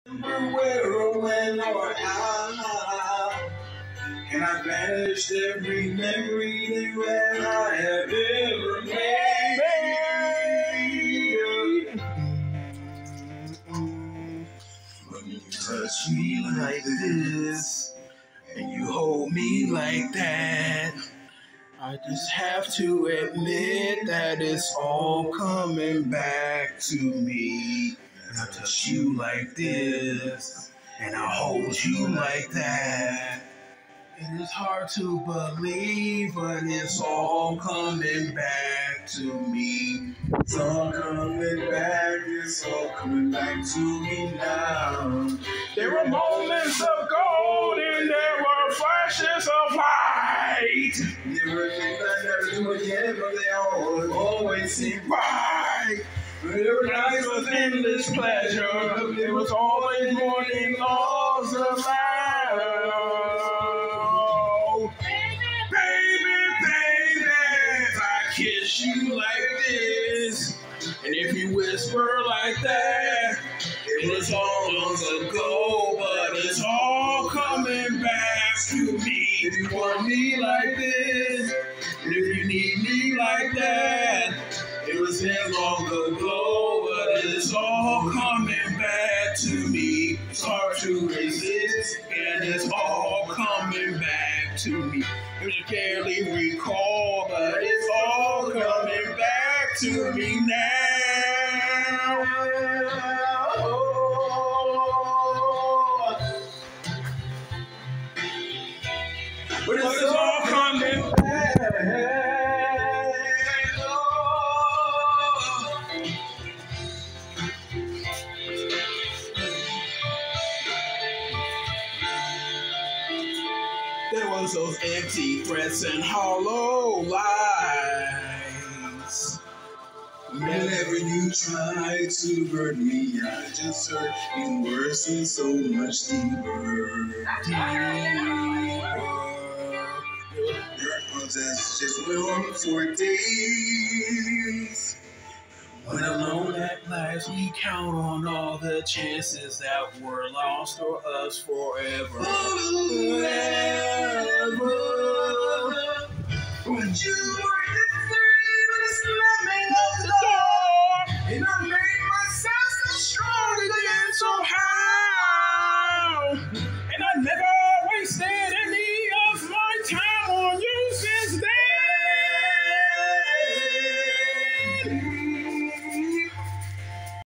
Where or when or how can I banish every memory that I have ever made? When you touch me like this and you hold me like that, I just have to admit that it's all coming back to me. And I touch you like this, and I hold you like that. It is hard to believe, but it's all coming back to me. It's all coming back, it's all coming back to me now. There were moments of gold and there were flashes of light. There were things I never do again, but they always seem right. There were nights of endless pleasure. There was always morning lost of kiss you like this, and if you whisper like that, it was all long ago, but it's all coming back to me. If you want me like this, and if you need me like that, it was in long ago, but it's all coming back to me. It's hard to resist, and it's all coming back to me. You barely recall, but it's all coming back to me now. But it's all coming back. There was those empty threats and hollow lies. Whenever you try to hurt me, I just hurt you worse and so much deeper. Your arms just went on for days. When alone at last, we count on all the chances that were lost or us forever. Forever. But you